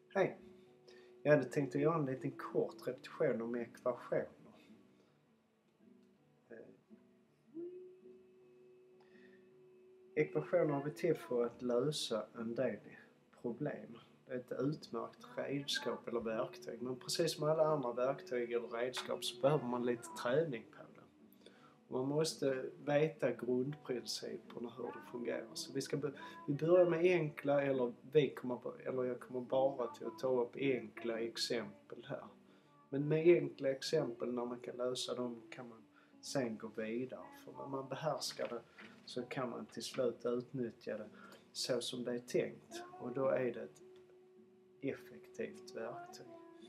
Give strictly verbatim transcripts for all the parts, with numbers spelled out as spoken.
Hej! Jag hade tänkt att göra en liten kort repetition om ekvationer. Ekvationer har vi till för att lösa en del problem. Det är ett utmärkt redskap eller verktyg. Men precis som alla andra verktyg eller redskap så behöver man lite träning på det. Man måste veta grundprinciperna hur det fungerar. Så vi, ska be- vi börjar med enkla, eller, vi kommer, eller jag kommer bara till att ta upp enkla exempel här. Men med enkla exempel när man kan lösa dem kan man sen gå vidare. För när man behärskar det så kan man till slut utnyttja det så som det är tänkt. Och då är det ett effektivt verktyg.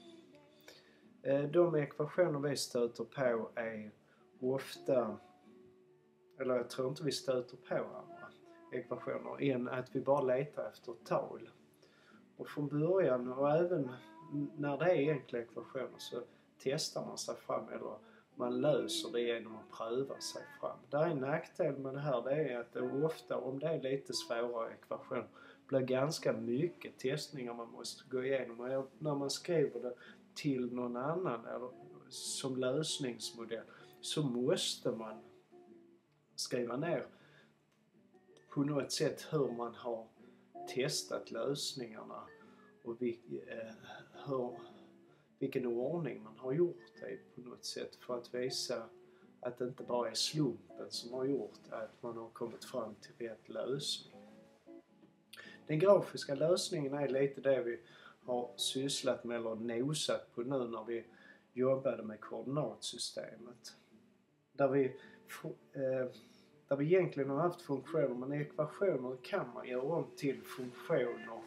De ekvationer vi stöter på är ofta, eller jag tror inte vi stöter på andra ekvationer än att vi bara letar efter tal. Och från början och även när det är enkla ekvationer så testar man sig fram eller man löser det genom att pröva sig fram. Det är en nackdel med det här, det är att det ofta, om det är lite svåra ekvationer, blir ganska mycket testningar man måste gå igenom. Och när man skriver det till någon annan eller som lösningsmodell så måste man skriva ner på något sätt hur man har testat lösningarna och vil, eh, hur, vilken ordning man har gjort det på något sätt för att visa att det inte bara är slumpen som har gjort att man har kommit fram till rätt lösning. Den grafiska lösningen är lite det vi har sysslat med eller nosat på nu när vi jobbade med koordinatsystemet. Där vi, eh, där vi egentligen har haft funktioner, men ekvationer kan man göra om till funktioner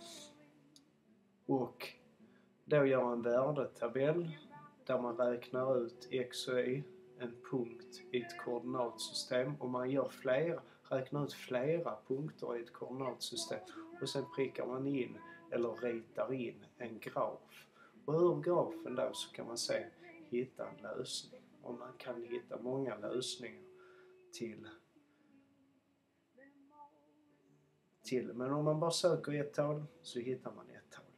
och då göra en värdetabell där man räknar ut x och y, en punkt i ett koordinatsystem, och man gör flera, räknar ut flera punkter i ett koordinatsystem och sen prickar man in eller ritar in en graf. Och ur grafen då så kan man sen hitta en lösning. Och man kan hitta många lösningar till, till. Men om man bara söker ett tal så hittar man ett tal.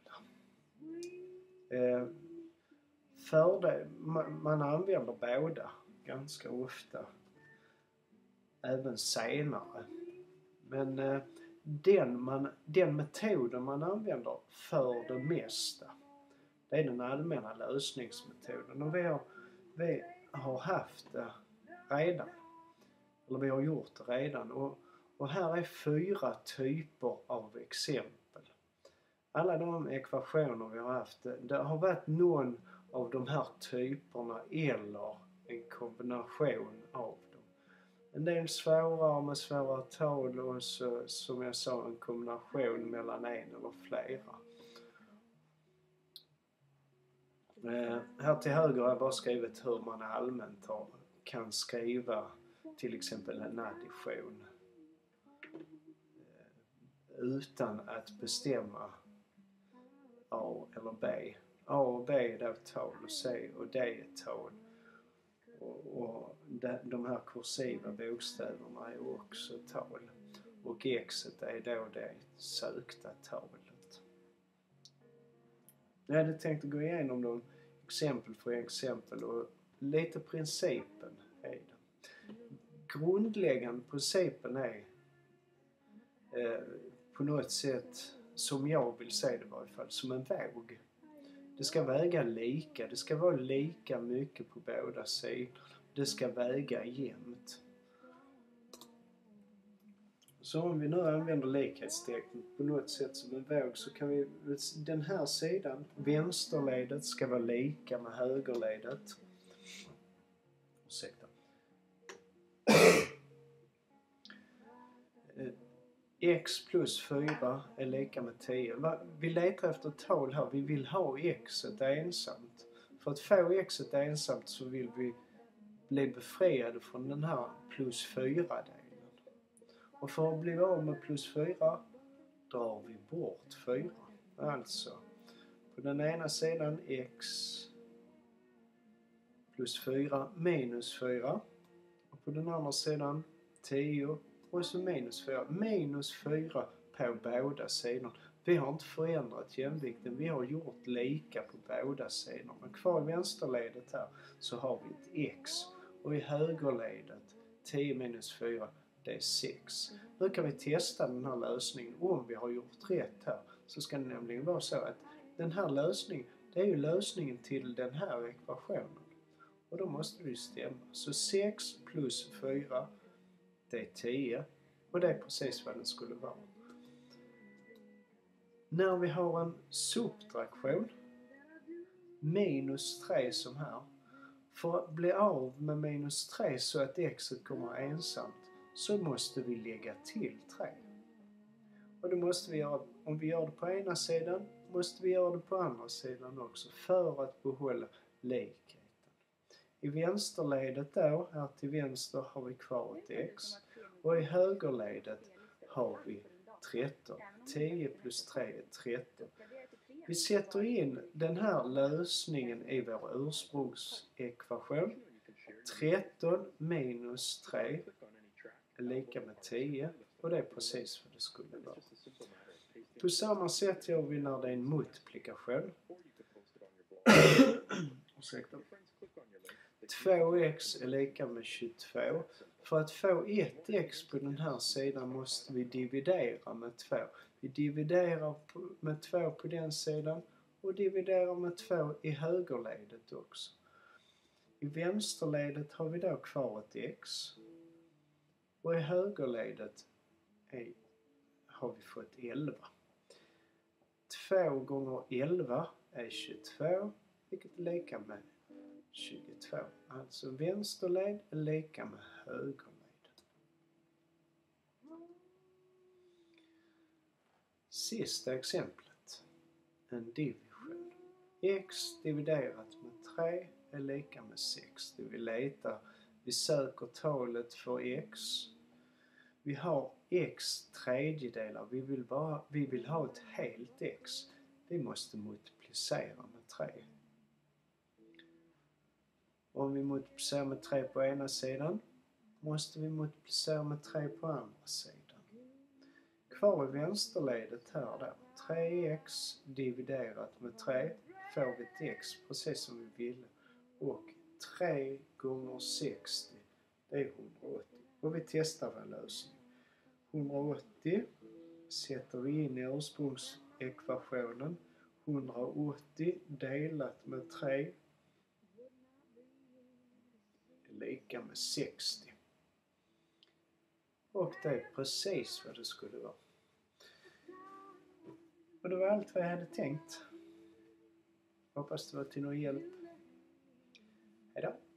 Eh, för det, man, man använder båda ganska ofta. Även senare. Men eh, den, man, den metoden man använder för det mesta, det är den allmänna lösningsmetoden. Och vi har, vi har haft det redan. Eller vi har gjort det redan. Och, och här är fyra typer av exempel. Alla de ekvationer vi har haft, det har varit någon av de här typerna eller en kombination av dem. En del svårare med svåra tal och så, som jag sa, en kombination mellan en eller flera. Eh, här till höger har jag bara skrivit hur man allmänt har, kan skriva till exempel en addition eh, utan att bestämma A eller B. A och B är då tal och C och D är tal. Och, och de, de här kursiva bokstäverna är också tal. Och X är då det sökta talet. Jag hade tänkt att gå igenom dem exempel för exempel och lite principen är det. Grundläggande principen är eh, på något sätt, som jag vill se det i varje fall, som en våg. Det ska väga lika, det ska vara lika mycket på båda sidor. Det ska väga jämnt. Så om vi nu använder likhetstecknet på något sätt som en våg så kan vi, den här sidan, vänsterledet ska vara lika med högerledet. Ursäkta. X plus fyra är lika med tio. Vi letar efter tal här. Vi vill ha x ett ensamt. För att få x ett ensamt så vill vi bli befriade från den här plus fyra-delen. Och för att bli av med plus fyra drar vi bort fyra. Alltså, på den ena sidan x plus fyra minus fyra. Och på den andra sidan tio och så minus fyra. Minus fyra på båda sidor. Vi har inte förändrat jämvikten, vi har gjort lika på båda sidorna. Men kvar i vänsterledet här så har vi ett x. Och i högerledet tio minus fyra, det är sex. Nu kan vi testa den här lösningen. Om vi har gjort rätt här så ska det nämligen vara så att den här lösningen, det är ju lösningen till den här ekvationen. Och då måste det ju stämma. Så sex plus fyra, det är tio. Och det är precis vad den skulle vara. När vi har en subtraktion, minus tre som här. För att bli av med minus tre så att x kommer ensamt så måste vi lägga till tre. Och det måste vi göra, om vi gör det på ena sidan måste vi göra det på andra sidan också för att behålla likheten. I vänsterledet då, här till vänster har vi kvar ett x och i högerledet har vi tretton. tio plus tre är tretton. Vi sätter in den här lösningen i vår ursprungsekvation. tretton minus tre är lika med tio och det är precis vad det skulle vara. På samma sätt gör vi när det är en multiplikation. två x är lika med tjugotvå. För att få ett x på den här sidan måste vi dividera med två. Vi dividerar med två på den sidan och dividerar med två i högerledet också. I vänsterledet har vi då kvar ett x. Och i högerledet är, har vi fått elva. två gånger elva är tjugotvå, vilket är lika med tjugotvå. Alltså vänsterled är lika med högerled. Sista exemplet. En division. X dividerat med tre är lika med sex. Det vi letar. Vi söker talet för x. Vi har x tredjedelar. Vi vill, bara, vi vill ha ett helt x. Vi måste multiplicera med tre. Om vi multiplicerar med tre på ena sidan måste vi multiplicera med tre på andra sidan. Kvar i vänsterledet här då. tre x dividerat med tre får vi ett x precis som vi ville. Och tre gånger sextio det är hundraåttio. Och vi testar vår lösning. hundraåttio sätter vi in i ursprungsekvationen. hundraåttio delat med tre är lika med sextio. Och det är precis vad det skulle vara. Och det var allt vad jag hade tänkt. Hoppas det var till någon hjälp. Hej då!